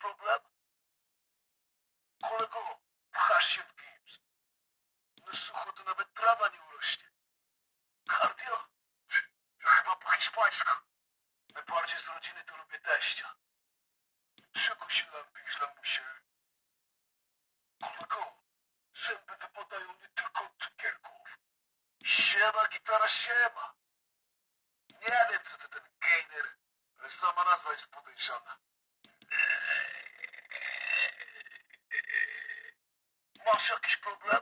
problem? Kolego, pchasz się w gips. Na sucho to nawet trawa nie urośnie. Cardio? Chyba po hiszpańsku. Najbardziej z rodziny to lubię teścia. Czego się lampisz, lamusie? Kolego, zęby wypadają nie tylko od cukierków. Siema, gitara, siema. Nie wiem, co to ten gainer, ale sama nazwa jest podejrzana. Masz jakiś problem?